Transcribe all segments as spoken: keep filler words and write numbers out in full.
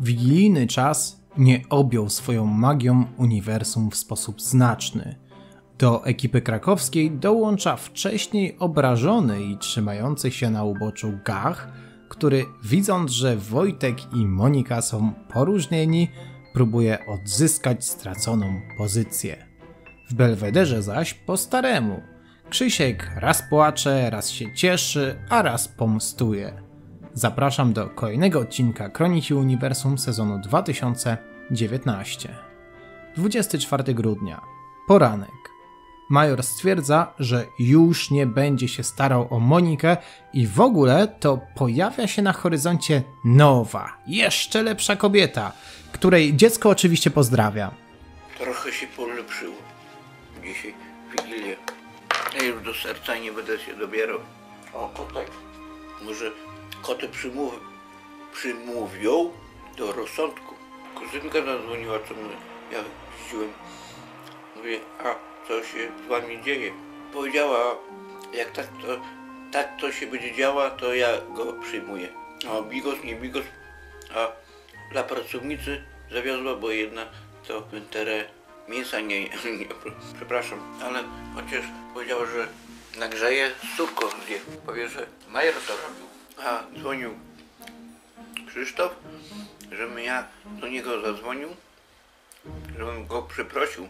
Wigilijny czas nie objął swoją magią uniwersum w sposób znaczny. Do ekipy krakowskiej dołącza wcześniej obrażony i trzymający się na uboczu Gach, który widząc, że Wojtek i Monika są poróżnieni, próbuje odzyskać straconą pozycję. W Belwederze zaś po staremu. Krzysiek raz płacze, raz się cieszy, a raz pomstuje. Zapraszam do kolejnego odcinka Kroniki Uniwersum sezonu dwa tysiące dziewiętnastego. dwudziestego czwartego grudnia. Poranek. Major stwierdza, że już nie będzie się starał o Monikę i w ogóle to pojawia się na horyzoncie nowa, jeszcze lepsza kobieta, której dziecko oczywiście pozdrawia. Trochę się polepszyło. Dzisiaj Wigilię. Ja już do serca nie będę się dobierał. O, kotek. Może koty przymów... przymówią do rozsądku. Kuzynka zadzwoniła, co my... ja chciałem. Mówię, a co się z wami dzieje? Powiedziała, jak tak to, tak to się będzie działa, to ja go przyjmuję. A bigos, nie bigos, a dla pracownicy zawiozła, bo jedna to winterę mięsa nie, nie, przepraszam, ale chociaż powiedziała, że nagrzeje, córko zje. Powie, że Major to robił. A dzwonił Krzysztof, żebym ja do niego zadzwonił, żebym go przeprosił.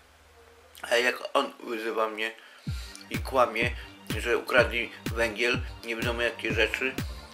A jak on wyzywa mnie i kłamie, że ukradli węgiel, nie wiadomo jakie rzeczy,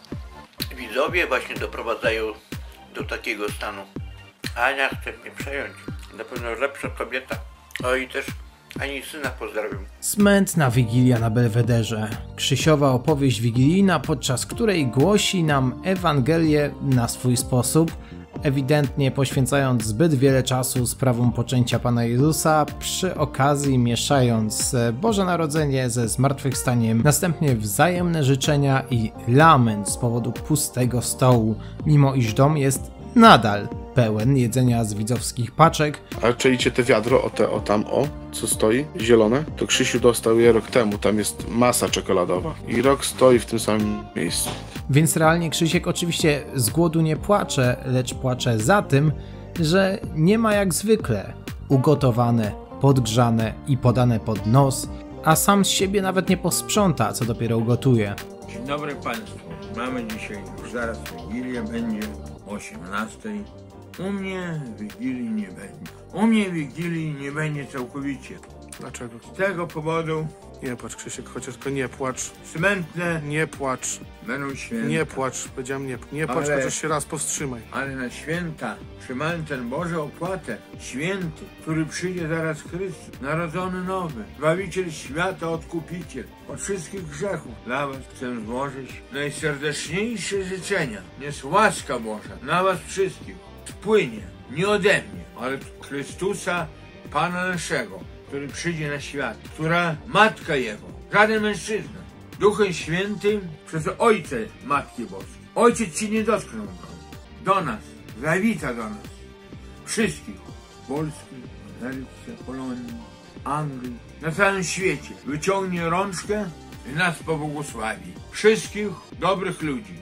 widzowie właśnie doprowadzają do takiego stanu. Ania chce mnie przejąć. Na pewno lepsza kobieta. O i też ani syna pozdrawiam. Smętna Wigilia na Belwederze. Krzysiowa opowieść wigilijna, podczas której głosi nam Ewangelię na swój sposób, ewidentnie poświęcając zbyt wiele czasu sprawom poczęcia Pana Jezusa, przy okazji mieszając Boże Narodzenie ze zmartwychwstaniem, następnie wzajemne życzenia i lament z powodu pustego stołu, mimo iż dom jest nadal pełen jedzenia z widzowskich paczek. A czajcie te wiadro, o te, o tam, o, co stoi, zielone? To Krzysiu dostał je rok temu, tam jest masa czekoladowa. I rok stoi w tym samym miejscu. Więc realnie Krzysiek oczywiście z głodu nie płacze, lecz płacze za tym, że nie ma jak zwykle ugotowane, podgrzane i podane pod nos, a sam z siebie nawet nie posprząta, co dopiero ugotuje. Dzień dobry Państwu. Mamy dzisiaj, już zaraz Wigilia będzie o osiemnastej. U mnie Wigilii nie będzie. U mnie Wigilii nie będzie całkowicie. Dlaczego? Z tego powodu Nie płacz, Krzysiek, chociaż tylko nie płacz. smętne Nie płacz. będą święta. Nie płacz, powiedziałem nie, nie płacz, Ale- chociaż się raz powstrzymaj. Ale na święta trzymałem ten Boże opłatę. Święty, który przyjdzie zaraz Chrystus, narodzony nowy, Zbawiciel świata, Odkupiciel od wszystkich grzechów. Dla was chcę złożyć najserdeczniejsze życzenia. Niech łaska Boża na was wszystkich spłynie, nie ode mnie, ale od Chrystusa, Pana naszego, który przyjdzie na świat, która Matka Jego, żaden mężczyzna, Duchem Świętym przez Ojca Matki Boskiej. Ojciec ci nie dotknął go. Do nas, zawita do nas, wszystkich, Polski, Ameryce, Polonii, Anglii, na całym świecie. Wyciągnie rączkę i nas pobłogosławi. Wszystkich dobrych ludzi,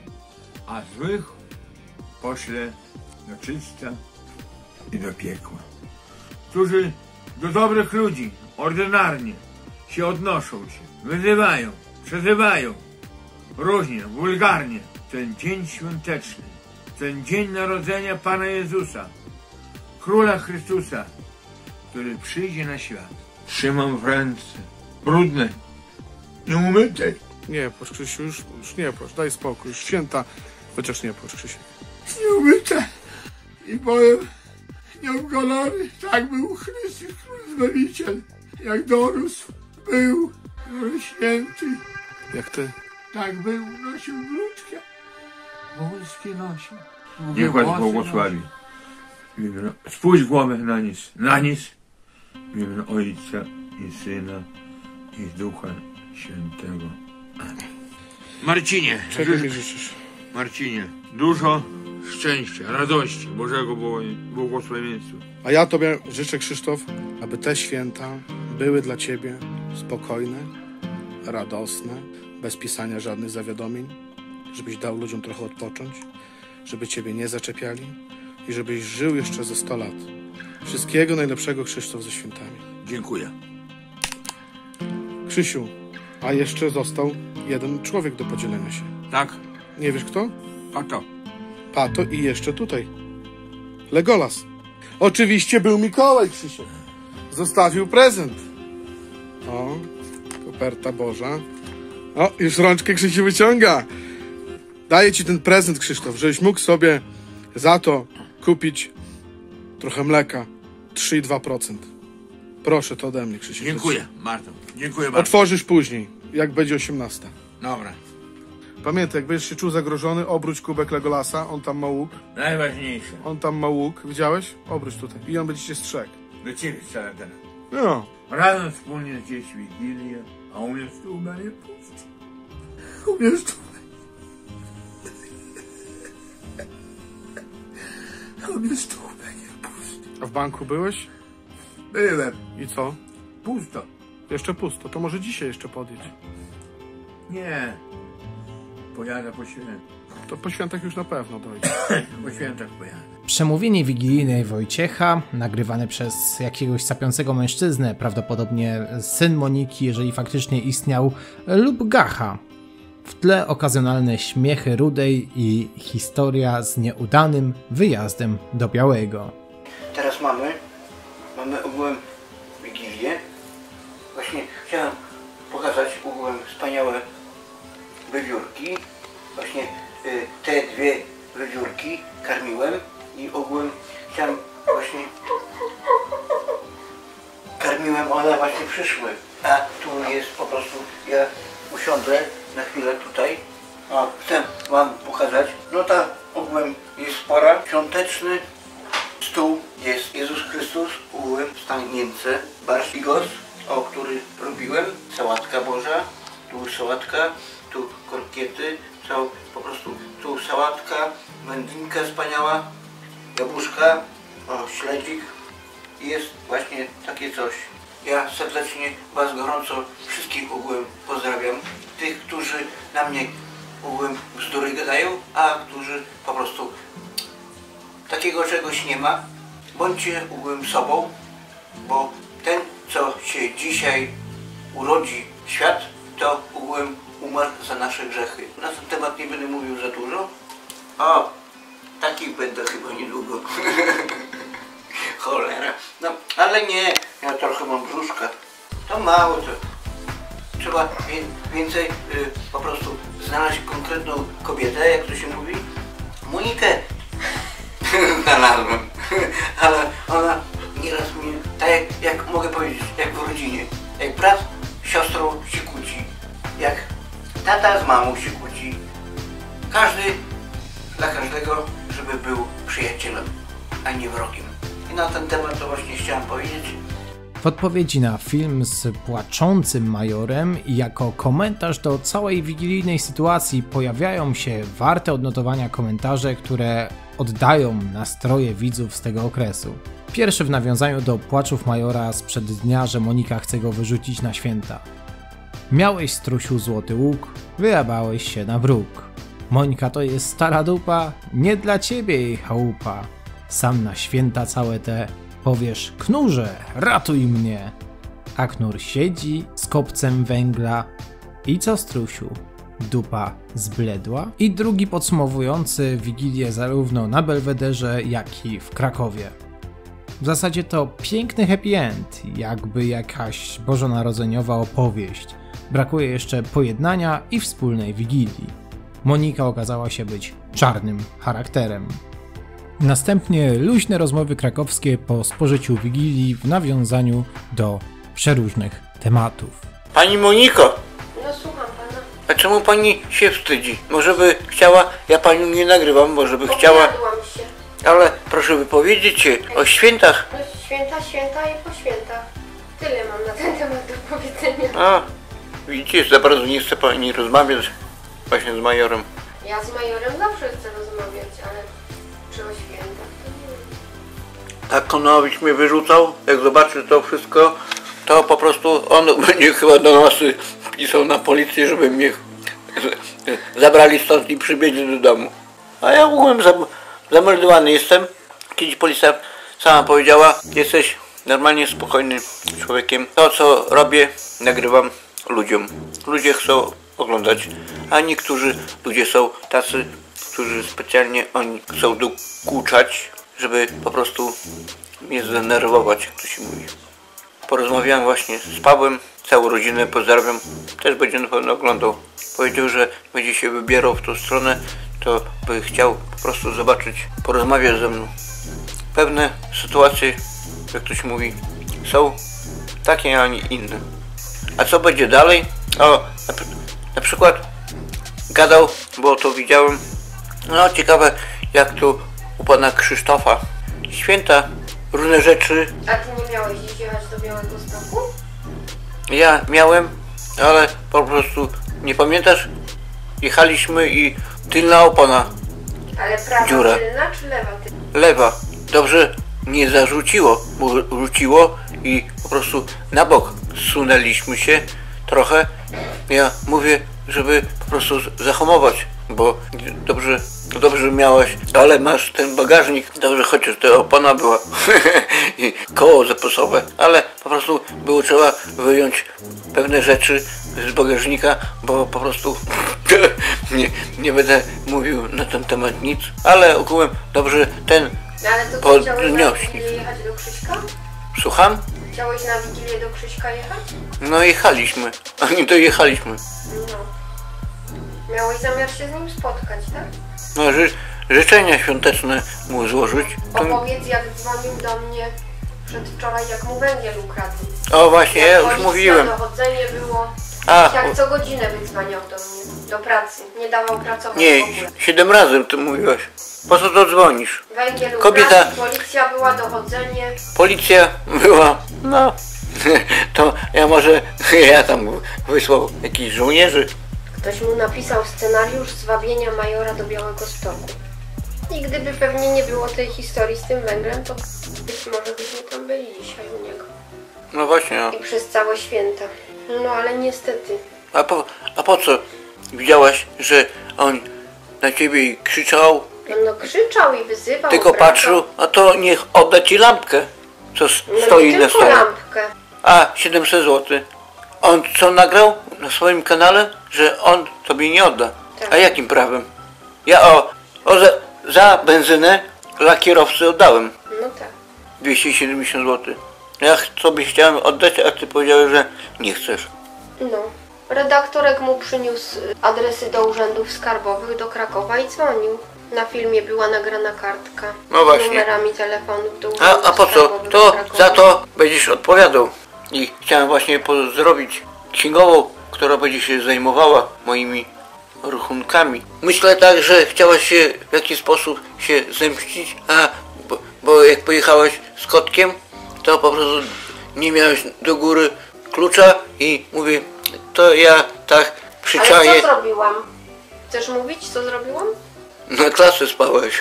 a złych pośle do czysta i do piekła. Którzy do dobrych ludzi ordynarnie się odnoszą się, wyzywają, przezywają, różnie, wulgarnie. Ten dzień świąteczny, ten dzień narodzenia Pana Jezusa, Króla Chrystusa, który przyjdzie na świat. Trzymam w ręce, brudne, nieumyte. Nie płacz, Krzysiu, już, już nie płacz, daj spokój, już święta, chociaż nie płacz, Krzysiek. Nieumyte i powiem, nieogolony, tak był Chrystus, Król Zbawiciel, jak dorósł, był, był święty, Jak ty? tak był, nosił brudkę, wąskie nosił. Niech was błogosławi. Spójrz głowę na nic, na nic, w imię Ojca i Syna i Ducha Świętego. Amen. Marcinie, Czego mi życzysz? Marcinie, dużo szczęścia, radości, Bożego błogosławieństwa. A ja tobie życzę, Krzysztof, aby te święta były dla ciebie spokojne, radosne, bez pisania żadnych zawiadomień, żebyś dał ludziom trochę odpocząć, żeby ciebie nie zaczepiali, i żebyś żył jeszcze ze sto lat. Wszystkiego najlepszego, Krzysztof, ze świętami. Dziękuję. Krzysiu, a jeszcze został jeden człowiek do podzielenia się. Tak? Nie wiesz kto? A to. Pato i jeszcze tutaj. Legolas. Oczywiście był Mikołaj, Krzysiek. Zostawił prezent. O, koperta Boża. O, już rączkę Krzysiu wyciąga. Daję ci ten prezent, Krzysztof, żebyś mógł sobie za to kupić trochę mleka. trzy i dwa procent. Proszę, to ode mnie, Krzysiu. Dziękuję, Marto. Dziękuję bardzo. Otworzysz później, jak będzie osiemnasta. Dobra. Pamiętaj, jak będziesz się czuł zagrożony, obróć kubek Legolasa, on tam ma łuk. Najważniejsze. On tam ma łuk, widziałeś? Obróć tutaj i on będzie cię strzegł. Do ciebie wcale teraz. No. Razem wspólnie zjeść Wigilię, a u mnie stół będzie pusty. U mnie stół U mnie stół będzie pusty. A w banku byłeś? Byłem. I co? Pusto. Jeszcze pusto, to może dzisiaj jeszcze podjedź. Nie. Pojadę po świętach. To po świętach już na pewno dojdzie. Po świętach pojadę. Przemówienie wigilijne Wojciecha, nagrywane przez jakiegoś sapiącego mężczyznę, prawdopodobnie syn Moniki, jeżeli faktycznie istniał, lub Gacha. W tle okazjonalne śmiechy Rudej i historia z nieudanym wyjazdem do Białego. Teraz mamy, mamy ogółem Wigilię. Właśnie chciałem pokazać ogółem wspaniałe wywiórki. Właśnie y, te dwie wywiórki karmiłem i ogółem chciałem właśnie karmiłem, one właśnie przyszły. A tu jest po prostu, ja usiądę na chwilę tutaj. O, chcę wam pokazać. No ta ogółem jest spora. Świąteczny stół jest Jezus Chrystus, ogółem stanience, barszcz bigos, o który robiłem, sałatka Boża, tu sałatka, tu korkiety, cał, po prostu tu sałatka, wędlinka wspaniała, jabłuszka, o, śledzik. Jest właśnie takie coś. Ja serdecznie was gorąco wszystkich ogółem pozdrawiam. Tych, którzy na mnie ogółem bzdury gadają, a którzy po prostu takiego czegoś nie ma. Bądźcie ogółem sobą, bo ten, co się dzisiaj urodzi w świat, to ogółem umarł za nasze grzechy. Na ten temat nie będę mówił za dużo. O, taki będę chyba niedługo. Cholera. No, ale nie, ja trochę mam brzuszka. To mało to. Trzeba więcej y, po prostu znaleźć konkretną kobietę, jak to się mówi. Monikę znalazłem. Ale ona nieraz mnie, tak jak, jak mogę powiedzieć, jak w rodzinie. Jak brat z siostrą się kłóci. Jak tata z mamą się kłóci. Każdy dla każdego, żeby był przyjacielem, a nie wrogiem. I na ten temat to właśnie chciałem powiedzieć. W odpowiedzi na film z płaczącym majorem i jako komentarz do całej wigilijnej sytuacji pojawiają się warte odnotowania komentarze, które oddają nastroje widzów z tego okresu. Pierwszy w nawiązaniu do płaczów majora sprzed dnia, że Monika chce go wyrzucić na święta. Miałeś, strusiu, złoty łuk, wyjebałeś się na bruk. Monika to jest stara dupa, nie dla ciebie jej chałupa. Sam na święta całe te powiesz: knurze, ratuj mnie. A knur siedzi z kopcem węgla. I co, strusiu? Dupa zbledła? I drugi podsumowujący Wigilię zarówno na Belwederze, jak i w Krakowie. W zasadzie to piękny happy end, jakby jakaś bożonarodzeniowa opowieść. Brakuje jeszcze pojednania i wspólnej Wigilii. Monika okazała się być czarnym charakterem. Następnie luźne rozmowy krakowskie po spożyciu Wigilii w nawiązaniu do przeróżnych tematów. Pani Moniko! No słucham pana. A czemu pani się wstydzi? Może by chciała, ja panią nie nagrywam, może by chciała, Powiadłam się. ale proszę wypowiedzieć się o świętach. No święta, święta i po świętach. Tyle mam na ten temat do powiedzenia. A, widzicie, za bardzo nie chce pani rozmawiać właśnie z majorem. Ja z majorem zawsze chcę rozmawiać, ale czy o świętach to nie wiem. Tak Konowicz mnie wyrzucał, jak zobaczy to wszystko, to po prostu on będzie chyba do nas pisał na policję, żeby mnie zabrali stąd i przybieźli do domu. A ja ogółem zameldowany jestem Kiedy policja sama powiedziała, jesteś normalnie spokojnym człowiekiem. To co robię, nagrywam ludziom. Ludzie chcą oglądać, a niektórzy ludzie są tacy, którzy specjalnie oni chcą dokuczać, żeby po prostu mnie zdenerwować, jak to się mówi. Porozmawiałem właśnie z Pawłem, całą rodzinę pozdrawiam, też będzie na pewno oglądał. Powiedział, że będzie się wybierał w tą stronę, to by chciał po prostu zobaczyć, porozmawiać ze mną. Pewne sytuacje, jak ktoś mówi, są takie, a nie inne. A co będzie dalej? O, na, na przykład gadał, bo to widziałem, no ciekawe jak tu u pana Krzysztofa. Święta, różne rzeczy. A ty nie miałeś dziś jechać do Białegostoku? Ja miałem, ale po prostu nie pamiętasz? Jechaliśmy i tylna opona. Ale prawa Dziura. tylna czy lewa tylna? Lewa. Dobrze nie zarzuciło, bo rzuciło i po prostu na bok zsunęliśmy się trochę. Ja mówię, żeby po prostu zahamować, bo dobrze, dobrze miałeś, ale masz ten bagażnik, dobrze chociaż to opona była i koło zapasowe, ale po prostu było trzeba wyjąć pewne rzeczy z bagażnika, bo po prostu nie, nie będę mówił na ten temat nic, ale ogółem dobrze ten No ale to co, chciałeś na podniosli. Wigilię jechać do Krzyśka? Słucham? Chciałeś na Wigilię do Krzyśka jechać? No jechaliśmy, a nie dojechaliśmy. No. Miałeś zamiar się z nim spotkać, tak? No ży życzenia świąteczne mu złożyć. To... Opowiedz jak dzwonił do mnie przedwczoraj, jak mu węgiel ukradł. O właśnie, ja Jak już policja, mówiłem. dochodzenie było. A, Jak co godzinę wydzwaniał do mnie, do pracy. Nie dawał pracować nie, w ogóle. siedem razy ty mówiłaś. Po co to dzwonisz? Węgiel Kobieta- ukradł, policja była, dochodzenie. Policja była, no, to ja może, ja tam wysłał jakichś żołnierzy. Ktoś mu napisał scenariusz zwabienia majora do Białegostoku. I gdyby pewnie nie było tej historii z tym węglem, to być może byśmy tam byli dzisiaj u niego. No właśnie, no. I przez całe święta. No ale niestety. A po, a po co? Widziałaś, że on na ciebie krzyczał, No krzyczał i wyzywał. tylko obrażał. patrzył, a to niech odda ci lampkę, co s- No stoi nie na tylko stole. lampkę. A, siedemset złotych. On co nagrał na swoim kanale? Że on tobie nie odda. Tak. A jakim prawem? Ja o, o za, za benzynę dla kierowcy oddałem No tak. dwieście siedemdziesiąt złotych. Ja ch- sobie chciałem oddać, a ty powiedziałeś, że nie chcesz. No. Redaktorek mu przyniósł adresy do urzędów skarbowych do Krakowa i dzwonił. Na filmie była nagrana kartka No z właśnie. numerami telefonów do urzędów A, a po co? skarbowych To do Krakowa. za to będziesz odpowiadał. I chciałem właśnie pozdrowić księgową, która będzie się zajmowała moimi rachunkami. Myślę tak, że chciałaś się w jakiś sposób się zemścić, a bo, bo jak pojechałeś z kotkiem, to po prostu nie miałeś do góry klucza i mówię, to ja tak Ale przyczaję. co zrobiłam? Chcesz mówić, co zrobiłam? Na klasę spałeś.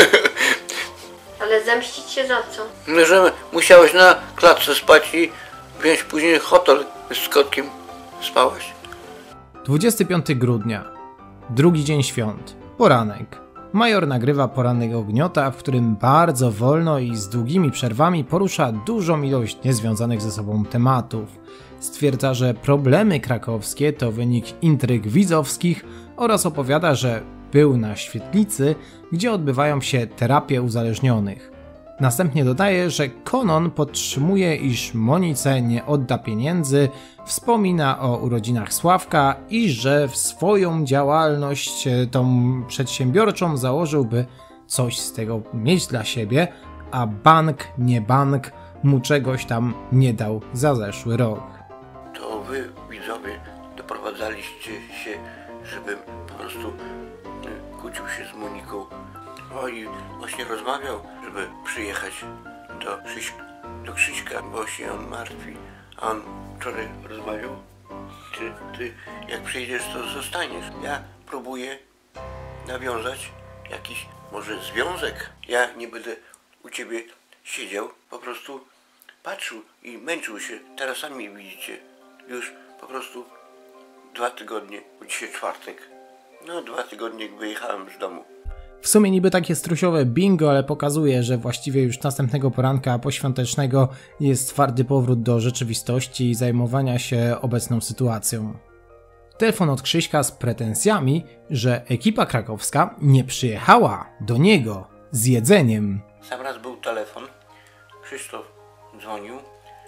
Ale zemścić się za co? No, że musiałeś na klatce spać i wziąć później hotel z kotkiem spałaś. dwudziestego piątego grudnia, drugi dzień świąt, poranek. Major nagrywa poranek Ogniota, w którym bardzo wolno i z długimi przerwami porusza dużą ilość niezwiązanych ze sobą tematów. Stwierdza, że problemy krakowskie to wynik intryg widzowskich oraz opowiada, że był na świetlicy, gdzie odbywają się terapie uzależnionych. Następnie dodaje, że Konon podtrzymuje, iż Monice nie odda pieniędzy, wspomina o urodzinach Sławka i że w swoją działalność e, tą przedsiębiorczą założyłby coś z tego mieć dla siebie, a bank, nie bank, mu czegoś tam nie dał za zeszły rok. To wy, widzowie, doprowadzaliście się, żebym po prostu y, kłócił się z Moniką. O i właśnie rozmawiał, żeby przyjechać do, Krzyś do Krzyśka, bo się on martwi. A on wczoraj rozmawiał. Ty, ty, jak przyjdziesz, to zostaniesz. Ja próbuję nawiązać jakiś może związek. Ja nie będę u ciebie siedział, po prostu patrzył i męczył się. Teraz sami widzicie, już po prostu dwa tygodnie, bo dzisiaj czwartek. No dwa tygodnie jak wyjechałem z domu. W sumie niby takie strusiowe bingo, ale pokazuje, że właściwie już następnego poranka poświątecznego jest twardy powrót do rzeczywistości i zajmowania się obecną sytuacją. Telefon od Krzyśka z pretensjami, że ekipa krakowska nie przyjechała do niego z jedzeniem. Sam raz był telefon, Krzysztof dzwonił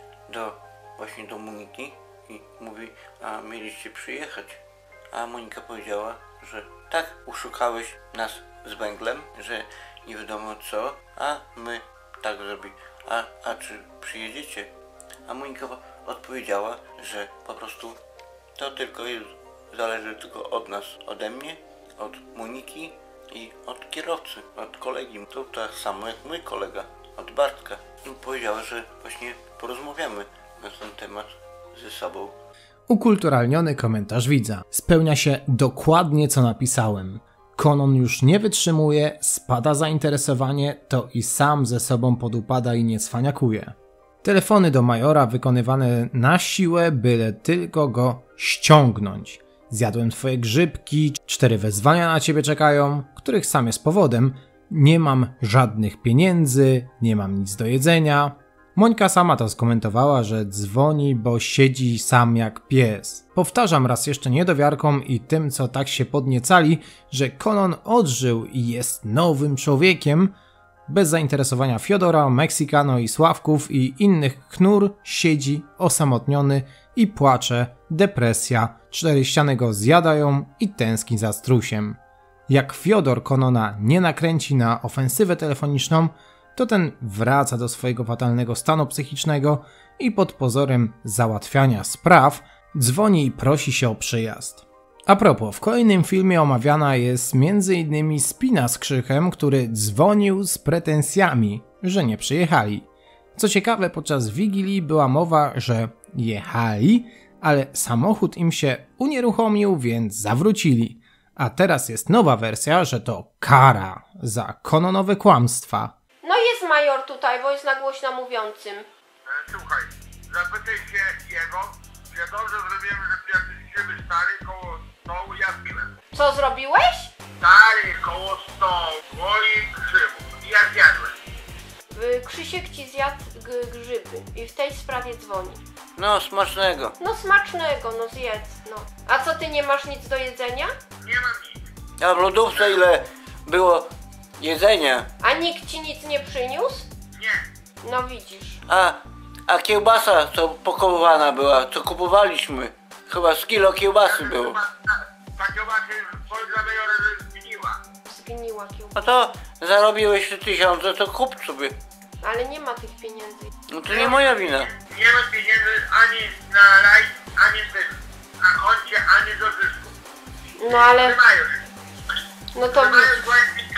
do, właśnie do Moniki i mówi, a mieliście przyjechać. A Monika powiedziała, że tak uszukałeś nas z węglem, że nie wiadomo co, a my tak zrobi. A, a czy przyjedziecie? A Monika odpowiedziała, że po prostu to tylko jest, zależy tylko od nas, ode mnie, od Moniki i od kierowcy, od kolegi. To tak samo jak mój kolega, od Bartka. I powiedziała, że właśnie porozmawiamy na ten temat ze sobą. Ukulturalniony komentarz widza. Spełnia się dokładnie co napisałem. Konon już nie wytrzymuje, spada zainteresowanie, to i sam ze sobą podupada i nie cwaniakuje. Telefony do Majora wykonywane na siłę, byle tylko go ściągnąć. Zjadłem twoje grzybki, cztery wezwania na ciebie czekają, których sam jest powodem. Nie mam żadnych pieniędzy, nie mam nic do jedzenia. Monika sama to skomentowała, że dzwoni, bo siedzi sam jak pies. Powtarzam raz jeszcze niedowiarkom i tym, co tak się podniecali, że Konon odżył i jest nowym człowiekiem. Bez zainteresowania Fiodora, Mexicano i Sławków i innych knur siedzi osamotniony i płacze, depresja, cztery ściany go zjadają i tęskni za strusiem. Jak Fiodor Konona nie nakręci na ofensywę telefoniczną, to ten wraca do swojego fatalnego stanu psychicznego i pod pozorem załatwiania spraw dzwoni i prosi się o przyjazd. A propos, w kolejnym filmie omawiana jest między innymi Spina z Krzychem, który dzwonił z pretensjami, że nie przyjechali. Co ciekawe, podczas Wigilii była mowa, że jechali, ale samochód im się unieruchomił, więc zawrócili. A teraz jest nowa wersja, że to kara za kononowe kłamstwa. No jest major tutaj, bo jest na głośno mówiącym. E, słuchaj, zapytaj się jego, czy dobrze zrobiłem, że jakbyśmy stali koło stołu, ja piłem. Co zrobiłeś? Stali koło stołu, moich grzybów i ja zjadłem. Y, Krzysiek ci zjadł grzyby i w tej sprawie dzwoni. No, smacznego. No smacznego, no zjedz, no. A co, ty nie masz nic do jedzenia? Nie mam nic. A w lodówce ile było jedzenia? A nikt ci nic nie przyniósł? Nie. No widzisz. A, a kiełbasa, co pokołowana była, co kupowaliśmy. Chyba z kilo kiełbasy było. Ta, ta kiełbasa Polska Majora zgniła. Zgniła kiełbasa. No to zarobiłeś te tysiące, to kup sobie. Ale nie ma tych pieniędzy. No to nie moja wina. Nie ma pieniędzy ani na laj, ani tych, na koncie, ani do zysku. No ale, Nie mają. no to Nie mają widzisz, właśnie.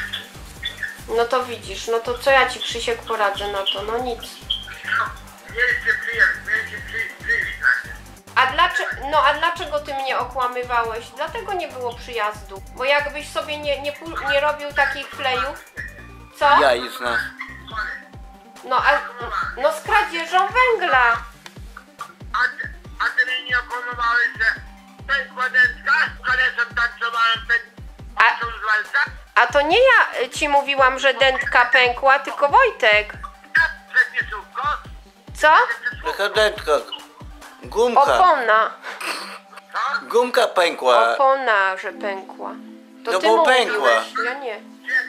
no to widzisz, no to co ja ci Krzysiek poradzę na to, no nic. Mieliście przyjechać, mieliście przyjść, przyjść na nie. A dlaczego, no a dlaczego ty mnie okłamywałeś? Dlatego nie było przyjazdu. Bo jakbyś sobie nie, nie, pu- nie robił takich flejów, co? Ja i z nas. No a, no z kradzieżą węgla. A ty, a ty mnie nie okłamywałeś, że pękła dętka, z kolesem tańcowałem, patrzą z walca? A to nie ja ci mówiłam, że dętka pękła, tylko Wojtek. Przez słówko? Co? Taka dętka. Gumka. Opona. Gumka pękła. Opona, że pękła. To No ty bo mówiłeś, pękła. ja nie.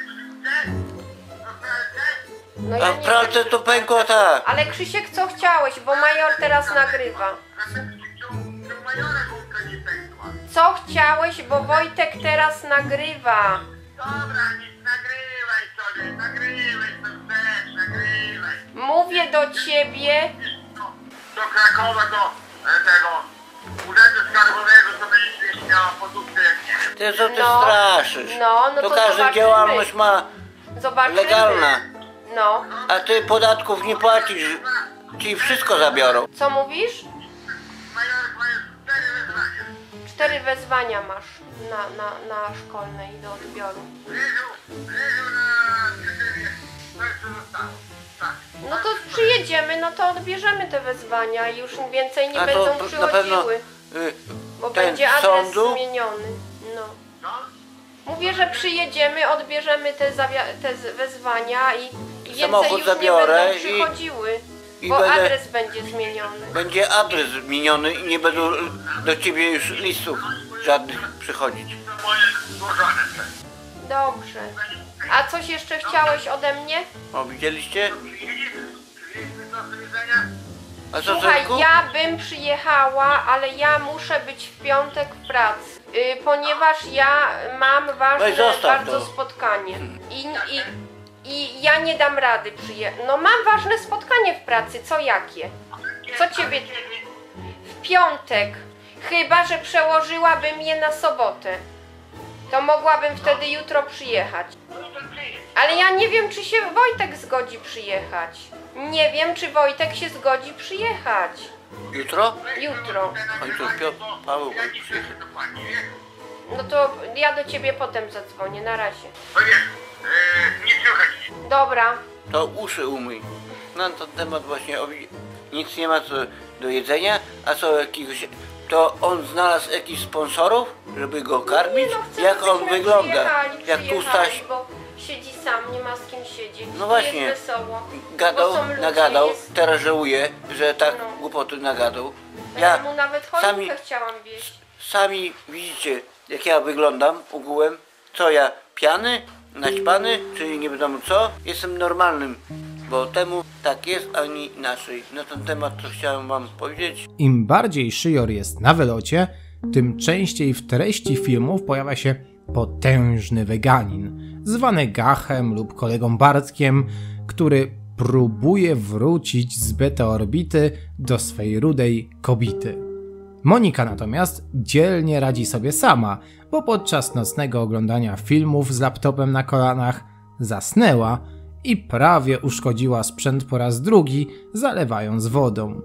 No A ja w nie pralce wiem. to pękła tak. Ale Krzysiek, co chciałeś, bo major teraz nagrywa. Czy majora gumka nie pękła? Co chciałeś, bo Wojtek teraz nagrywa. Dobra, nic, nagrywaj sobie, nagrywaj to też, nagrywaj. Mówię do ciebie. Do, do Krakowa, do e, tego Urzędu Skarbowego, to będziesz miała podróbkę jak nie wiem. Ty co ty No. straszysz? No, no to to każda zobaczymy. działalność ma Zobaczymy. legalna. No. A ty podatków nie płacisz. Ci wszystko zabiorą. Co mówisz? Majorek ma już cztery wezwania. Cztery wezwania masz na, na, na szkolnej do odbioru. Ryżu, ryżu na Sycylię, to jeszcze zostało. Tak. No to przyjedziemy, no to odbierzemy te wezwania i już więcej nie A to będą na pewno przychodziły. y, Bo ten będzie adres sądu? zmieniony. No. No, Mówię, że przyjedziemy, odbierzemy te, te wezwania i, i więcej Samochód już zabiorę nie będą przychodziły, i, i bo będę, adres będzie zmieniony. Będzie adres zmieniony i nie będą do ciebie już listów żadnych przychodzić. Dobrze. A coś jeszcze chciałeś ode mnie? O, widzieliście? A co, Słuchaj, synku? ja bym przyjechała, ale ja muszę być w piątek w pracy, yy, ponieważ ja mam ważne bardzo to. spotkanie. I, i, I ja nie dam rady przyjechać. No mam ważne spotkanie w pracy, co jakie? Co ciebie... W piątek. Chyba że przełożyłabym je na sobotę. To mogłabym wtedy jutro przyjechać. Ale ja nie wiem, czy się Wojtek zgodzi przyjechać. Nie wiem, czy Wojtek się zgodzi przyjechać. Jutro? Jutro. A jutro Piotr, Paweł przyjechał. No to ja do ciebie potem zadzwonię, na razie. Nie słychać. Dobra. To uszy umyj. Na ten temat właśnie nic nie ma co do jedzenia, a co jakiegoś... To on znalazł jakichś sponsorów, żeby go karmić? No, chcę, Jak on wygląda? Przyjechali, Jak tu stać? bo siedzi sam, nie ma z kim siedzieć. No właśnie. Jest wesoło. Gadał, ludzie, nagadał, jest... teraz żałuję, że tak No. głupoty nagadał. Ja, Ja mu nawet sami, choinkę chciałam wieść. sami widzicie, jak ja wyglądam ogółem. Co ja, pijany, naćpany, czy nie wiadomo co? Jestem normalnym, bo temu tak jest, a nie inaczej. Na ten temat to chciałem wam powiedzieć. Im bardziej Szyjor jest na wylocie, tym częściej w treści filmów pojawia się potężny weganin, zwany Gachem lub kolegą Bartkiem, który próbuje wrócić z beta orbity do swej rudej kobity. Monika natomiast dzielnie radzi sobie sama, bo podczas nocnego oglądania filmów z laptopem na kolanach zasnęła i prawie uszkodziła sprzęt po raz drugi, zalewając wodą.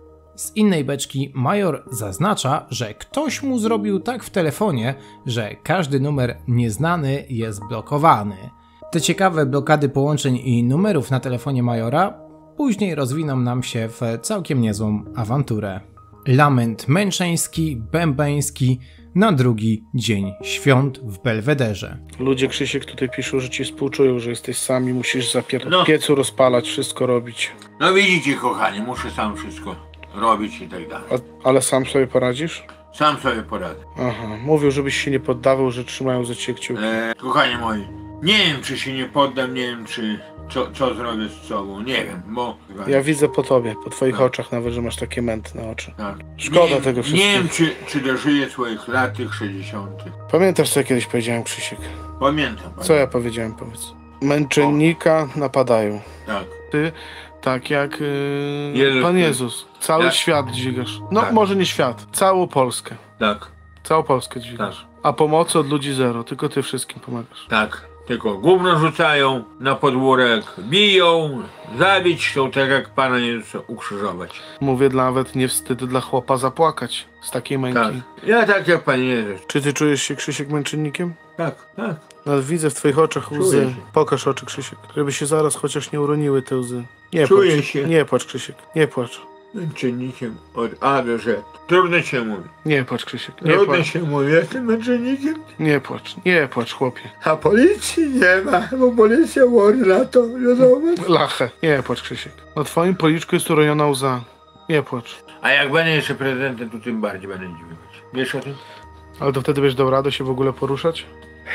Z innej beczki Major zaznacza, że ktoś mu zrobił tak w telefonie, że każdy numer nieznany jest blokowany. Te ciekawe blokady połączeń i numerów na telefonie Majora później rozwiną nam się w całkiem niezłą awanturę. Lament męczeński, bębeński na drugi dzień świąt w Belwederze. Ludzie, Krzysiek, tutaj piszą, że ci współczują, że jesteś sam i musisz zapier... No. piecu rozpalać, wszystko robić. No widzicie, kochani, muszę sam wszystko robić i tak dalej. A, ale sam sobie poradzisz? Sam sobie poradzę. Aha, mówił, żebyś się nie poddawał, że trzymają za ciebie kciuki. E, kochani moi, nie wiem, czy się nie poddam, nie wiem, czy co, co zrobię z sobą, nie wiem, bo... Ja widzę po tobie, po twoich tak. oczach nawet, że masz takie mętne oczy. Tak. Szkoda nie, tego wszystkiego. Nie wiem, czy, czy dożyję swoich lat tych sześćdziesiątych. Pamiętasz, co ja kiedyś powiedziałem, Krzysiek? Pamiętam. Co ja powiedziałem, powiedz? Męczennika napadają. Tak. Ty, tak jak yy, Jezus. Pan Jezus. Cały Tak. świat dźwigasz. No, Tak. może nie świat. Całą Polskę. Tak, Całą Polskę dźwigasz. Tak. A pomocy od ludzi zero. Tylko ty wszystkim pomagasz. tak. Tylko gówno rzucają na podwórek, biją, zabić chcą tak jak Pana Jezusa ukrzyżować. Mówię, nawet nie wstyd dla chłopa zapłakać z takiej męki. Tak. Ja tak jak Pan Jezus. Czy ty czujesz się, Krzysiek, męczennikiem? Tak, tak. No, widzę w twoich oczach Czuję łzy. się. Pokaż oczy, Krzysiek. Żeby się zaraz chociaż nie uroniły te łzy. Nie Czuję płacz. się. Nie płacz, Krzysiek. Nie płacz. Męczennikiem od A do Z. Trudno się mówi. Nie płacz, Krzysiek. Nie Trudno płacz. się mówi, jestem męczennikiem. Nie płacz. Nie płacz, chłopie. A policji nie ma, bo policja łoży na to, wiadomo. Lachę. Nie płacz, Krzysiek. Na twoim policzku jest urojona łza. Nie płacz. A jak będę jeszcze prezydentem, to tym bardziej będę dźwigać. Wiesz o tym? Ale to wtedy będziesz dał radę się w ogóle poruszać?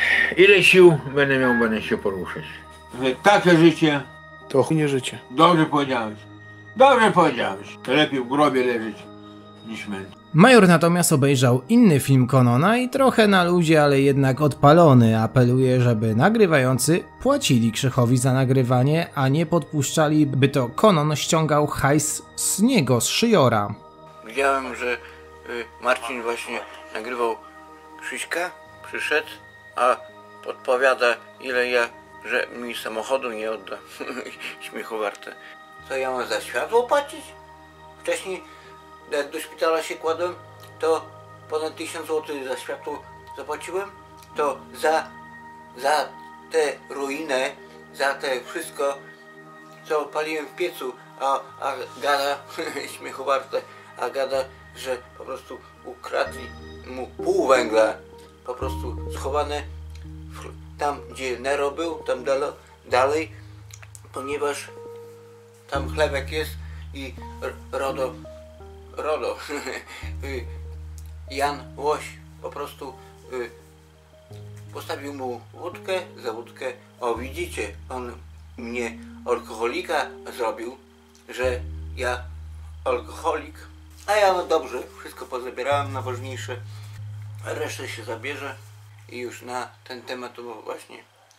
Ile sił będę miał, będę się poruszać. Że takie życie, To chuj nie życie. dobrze powiedziałeś. Dobrze powiedziałeś. To lepiej w grobie leżeć niż męczyć. Major natomiast obejrzał inny film Conona i trochę na luzie, ale jednak odpalony apeluje, żeby nagrywający płacili Krzychowi za nagrywanie, a nie podpuszczali, by to Conon ściągał hajs z niego, z Szyjora. Widziałem, że y, Marcin właśnie nagrywał Krzyśka, przyszedł, a podpowiada, ile ja, że mi samochodu nie odda. Śmiechu warte. Co ja mam za światło płacić? Wcześniej, jak do szpitala się kładłem, to ponad tysiąc złotych za światło zapłaciłem. To za, za tę ruinę, za te wszystko, co paliłem w piecu, a, a gada, śmiechu warte, a gada, że po prostu ukradli mu pół węgla, po prostu schowane tam gdzie Nero był, tam dalo, dalej, ponieważ tam chlebek jest i Rodo, Rodo, Jan Łoś po prostu y, postawił mu wódkę za wódkę. O, widzicie, on mnie alkoholika zrobił, że ja alkoholik, a ja no dobrze, wszystko pozabierałem na ważniejsze, resztę się zabierze i już na ten temat to właśnie.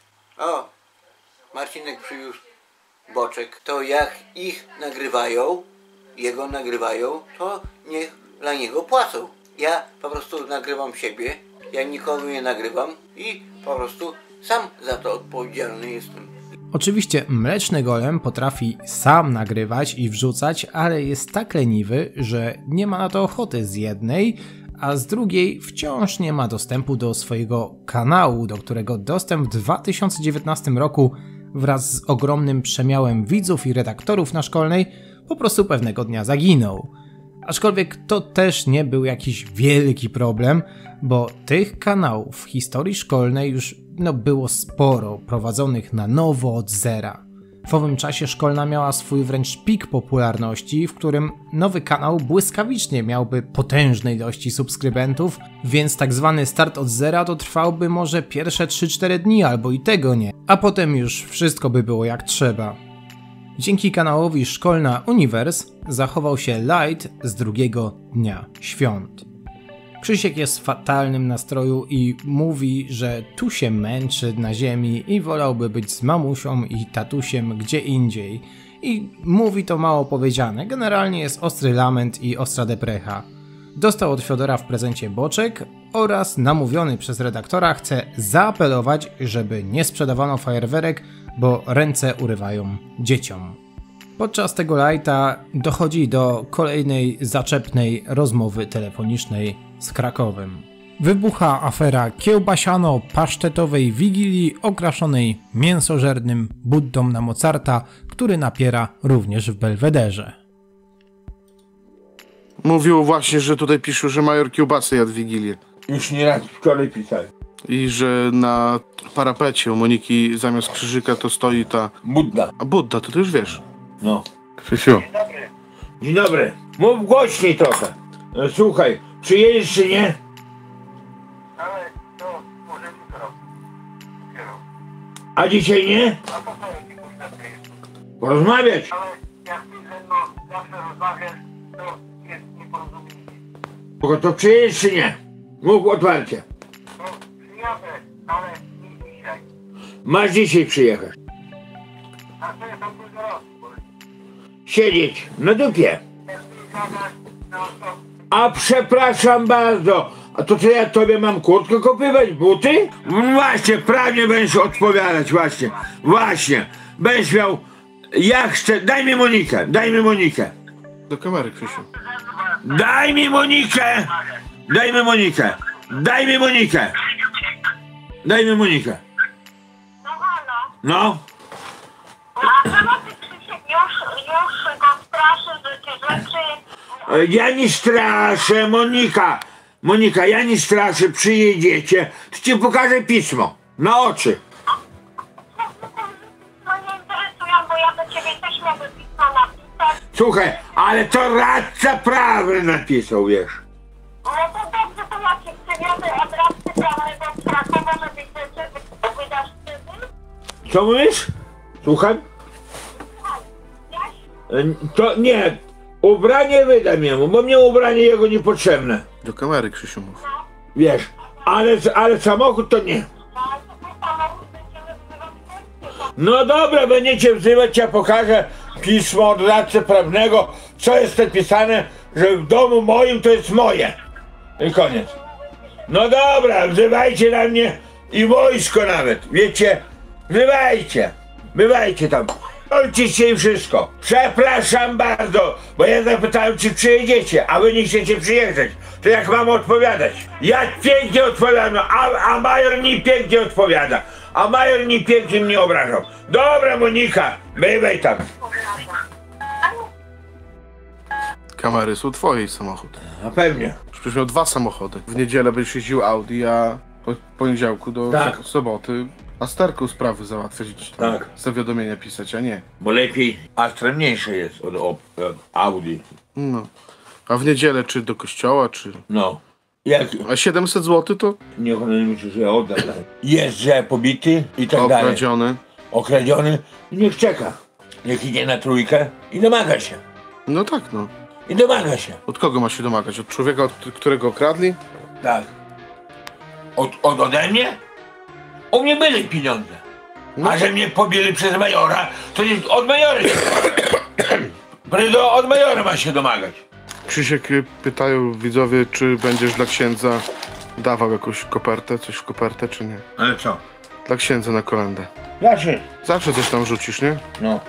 O, Marcinek przywiózł boczek, to jak ich nagrywają, jego nagrywają, to niech dla niego płacą. Ja po prostu nagrywam siebie, ja nikogo nie nagrywam i po prostu sam za to odpowiedzialny jestem. Oczywiście Mleczny Golem potrafi sam nagrywać i wrzucać, ale jest tak leniwy, że nie ma na to ochoty z jednej, a z drugiej wciąż nie ma dostępu do swojego kanału, do którego dostęp w dwa tysiące dziewiętnastym roku wraz z ogromnym przemiałem widzów i redaktorów na Szkolnej po prostu pewnego dnia zaginął. Aczkolwiek to też nie był jakiś wielki problem, bo tych kanałów w historii szkolnej już no, było sporo, prowadzonych na nowo od zera. W owym czasie Szkolna miała swój wręcz pik popularności, w którym nowy kanał błyskawicznie miałby potężne ilości subskrybentów, więc tak zwany start od zera to trwałby może pierwsze trzy cztery dni albo i tego nie, a potem już wszystko by było jak trzeba. Dzięki kanałowi Szkolna Uniwers zachował się light z drugiego dnia świąt. Krzysiek jest w fatalnym nastroju i mówi, że tu się męczy na ziemi i wolałby być z mamusią i tatusiem gdzie indziej. I mówi to mało powiedziane, generalnie jest ostry lament i ostra deprecha. Dostał od Fiodora w prezencie boczek oraz namówiony przez redaktora chce zaapelować, żeby nie sprzedawano fajerwerek, bo ręce urywają dzieciom. Podczas tego lajta dochodzi do kolejnej zaczepnej rozmowy telefonicznej z Krakowem. Wybucha afera kiełbasiano-pasztetowej wigilii okraszonej mięsożernym Buddą na Mozarta, który napiera również w Belwederze. Mówił właśnie, że tutaj piszą, że major kiełbasy jadł Wigilię. Już nieraz wczoraj pisali. I że na parapecie u Moniki zamiast krzyżyka to stoi ta... Budda. A Budda, to ty już wiesz. No. Krzysiu. Dzień dobry. Mów głośniej trochę. E, Słuchaj, przyjedziesz czy nie? Ale to może jutro. A dzisiaj nie? A po co jaki poświadek jest? Porozmawiać. Ale jak ty ze mną zawsze rozmawiasz, to jest nieporozumienie. Tylko to przyjedziesz czy nie? Mów otwarcie. No przyjadę, ale nie dzisiaj. Masz dzisiaj przyjechać. A co ja tam dużo raz? Siedzieć na dupie. Jak ty gadasz, no to... A przepraszam bardzo. A to co ja tobie mam kurtkę kopywać? Buty? Właśnie, prawnie będziesz odpowiadać, właśnie. Właśnie. Będziesz miał... Ja chcę... Daj mi Monikę, daj mi Monikę. Do kamery, Krzysiu. Daj mi Monikę! Daj mi Monikę! Daj mi Monikę! Daj mi Monikę! No halo. No? A czemu ty Krzysiek już, już go straszysz, że cię rzeczy... Ja nie straszę, Monika! Monika, ja nie straszę, przyjedziecie, to ci pokażę pismo. Na oczy. No nie interesują, bo ja do ciebie też mogę pismo napisać. Słuchaj, ale to radca prawny napisał, wiesz. No to dobrze, to ja ci przywiozę od radcy prawnego z Krakowa, żebyś rzeczy wydasz wtedy. Co mówisz? Słucham? Jaś? E, To nie, ubranie wydam jemu, bo mnie ubranie jego niepotrzebne. Do kamery, Krzysiu, mów. Wiesz, ale, ale samochód to nie. No ale to ty samochód będziemy wzywać. No dobra, będziecie wzywać, ja pokażę pismo od radcy prawnego, co jest napisane, że w domu moim to jest moje. I koniec. No dobra, wzywajcie na mnie i wojsko nawet, wiecie, wzywajcie, bywajcie tam. Ojciście i wszystko. Przepraszam bardzo, bo ja zapytałem, czy przyjedziecie, a wy nie chcecie przyjeżdżać. To jak mam odpowiadać? Ja pięknie odpowiadam, a, a major mi pięknie odpowiada. A major mi pięknie mnie obrażał. Dobra, Monika, bywaj tam. Kamery są twoje samochód. A pewnie. Przecież miał dwa samochody. W niedzielę będziesz jeździł Audi, a po poniedziałku do Tak. soboty A sterką sprawy załatwiać. Tak. Zawiadomienia pisać, a nie. Bo lepiej Astra mniejsze jest od, od, od Audi. No. A w niedzielę czy do kościoła, czy... No. Jak? A siedemset złotych to Niech on nie myśli, że ja oddam. Jest, że pobity i tak dalej. okradziony. Okradziony. Niech czeka. Niech idzie na trójkę i domaga się. No tak, no. I domaga się. Od kogo ma się domagać? Od człowieka, od którego okradli? Tak. Od, od ode mnie? U mnie były pieniądze. No. A że mnie pobili przez majora, to nie od majora się Brydo, od majora ma się domagać. Krzysiek, pytają widzowie, czy będziesz dla księdza dawał jakąś kopertę, coś w kopertę, czy nie? Ale co? Dla księdza na kolędę. Zawsze. Zawsze coś tam rzucisz, nie? No.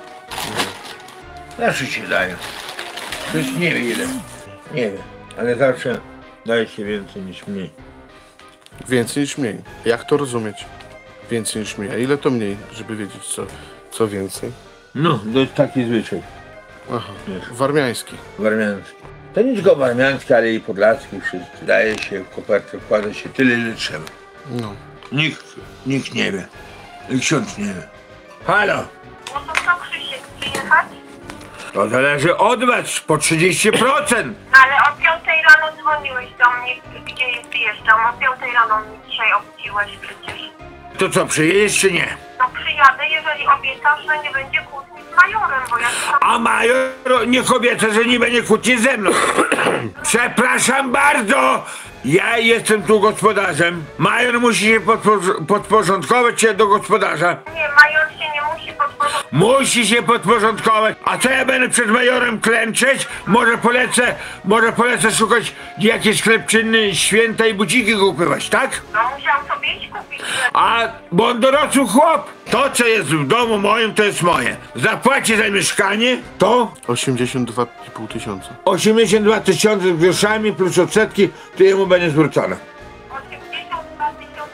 Zawsze się daje. Ktoś nie wie ile. Nie wiem. Ale zawsze daje się więcej niż mniej. Więcej niż mniej. Jak to rozumieć? Więcej niż mniej. A ile to mniej, żeby wiedzieć co, co więcej? No, to jest taki zwyczaj. Aha. Warmiański. Warmiański. To nie tylko warmiański, ale i podlaski wszyscy. Daje się w kopertę, wkłada się tyle, ile trzeba. No. Nikt, nikt nie wie. I ksiądz nie wie. Halo! No to co, Krzysiek, przyjechać? To zależy od was, po trzydzieści procent. Ale o piątej rano dzwoniłeś do mnie, gdzie wyjeżdżam. O piątej rano mi dzisiaj obudziłeś przecież. To co, przyjedziesz czy nie? No przyjadę, jeżeli obiecasz, że nie będzie kłótni z majorem, bo ja tam... A major niech obieca, że nie będzie kłótni ze mną. Przepraszam bardzo. Ja jestem tu gospodarzem. Major musi się podpor- podporządkować się do gospodarza. Nie, major się nie musi podporządkować. Musi się podporządkować. A co ja będę przed majorem klęczeć? Może polecę, może polecę szukać jakiejś sklepczyny święta i buciki kupywać, tak? No musiałam sobie iść kupić. A, bo on dorosły chłop. To, co jest w domu moim, to jest moje. Zapłaci za mieszkanie, to osiemdziesiąt dwa i pół tysiąca. osiemdziesiąt dwa tysiące z groszami plus odsetki, to jemu będzie zwrócone. osiemdziesiąt dwa tysiące.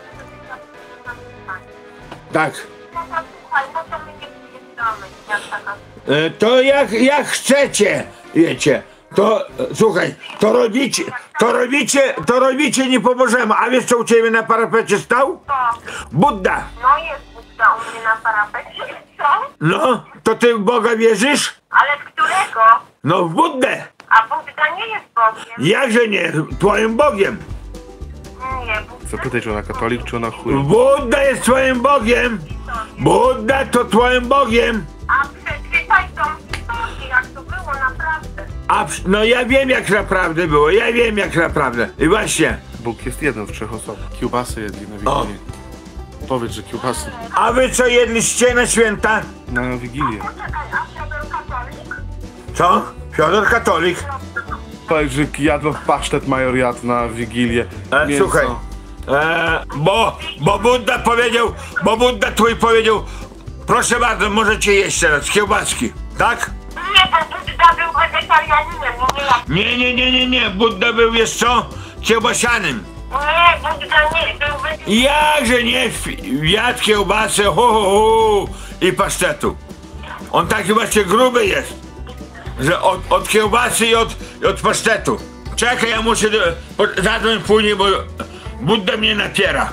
Tak. No to słuchaj, no to my nie przyjeżdżamy, jak taka... E, to jak, jak chcecie, wiecie. To, e, słuchaj, to robicie, to robicie, to robicie, nie pomożemy. A wiesz, co u ciebie na parapecie stał? Co? Budda. No jest Budda u mnie na parapecie, co? No, to ty w Boga wierzysz? Ale w którego? No w Buddę. A Budda nie jest Bogiem. Jakże nie, twoim Bogiem. Nie, Budda... Zapytaj, czy ona katolik, czy ona chuj. Budda jest twoim Bogiem. Budda to twoim Bogiem. A przeczytaj tą historię, jak to było naprawdę. A, przy- no ja wiem jak naprawdę było, ja wiem jak naprawdę. I właśnie, Bóg jest jeden w trzech osobach. Kiełbasy jedli na Wigilię. Powiedz, że kiełbasy a wy co jedliście na święta? na Wigilię. Poczekaj, a Fiodor katolik? Co? Fiodor katolik. Powiedz, że jadł pasztet major jadł na Wigilię. E, Mięso. słuchaj, e, bo, bo Budda powiedział, bo Budda twój powiedział, proszę bardzo, możecie jeść teraz kiełbaski, tak? Nie, bo Budda był wegetarianinem, nie jak... Nie, nie, nie, nie, nie, Budda był, wiesz co, kiełbasianym. Nie, Budda nie, był wegetarianinem. Jakże nie, Fi- jadł kiełbasę, hu, hu, hu, i pasztetu. On taki właśnie gruby jest, że od, od kiełbasy i od, i od pasztetu. Czekaj, ja muszę do, po- zadzwoń później, bo Budda mnie napiera.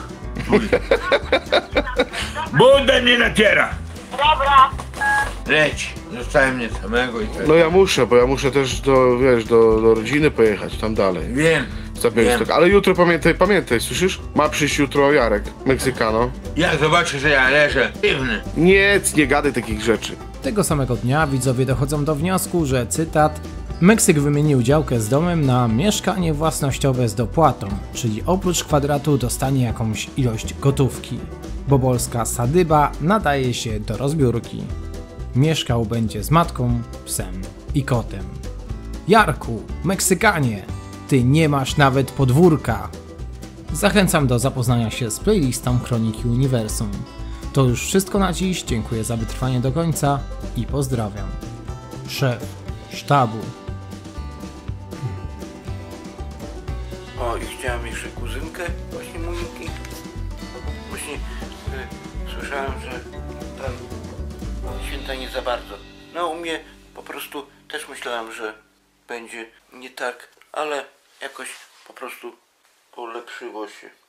Budda mnie napiera. Dobra. Leć, zostałem mnie samego i tak. No ja muszę, bo ja muszę też do, wiesz, do, do rodziny pojechać, tam dalej. Wiem, Zabierz wiem. tak. Ale jutro pamiętaj, pamiętaj, słyszysz? Ma przyjść jutro Jarek, Meksykano. Jak zobaczę, że ja leżę, dziwny. Nic, nie gadaj takich rzeczy. Tego samego dnia widzowie dochodzą do wniosku, że cytat Meksyk wymienił działkę z domem na mieszkanie własnościowe z dopłatą, czyli oprócz kwadratu dostanie jakąś ilość gotówki. Bobolska sadyba nadaje się do rozbiórki. Mieszkał będzie z matką, psem i kotem. Jarku, Meksykanie, ty nie masz nawet podwórka. Zachęcam do zapoznania się z playlistą Kroniki Uniwersum. To już wszystko na dziś, dziękuję za wytrwanie do końca i pozdrawiam. Szef sztabu. O, i chciałem jeszcze kuzynkę właśnie Moniki. Właśnie y, słyszałem, że tam święta nie za bardzo. No u mnie po prostu też myślałem, że będzie nie tak, ale jakoś po prostu polepszyło się.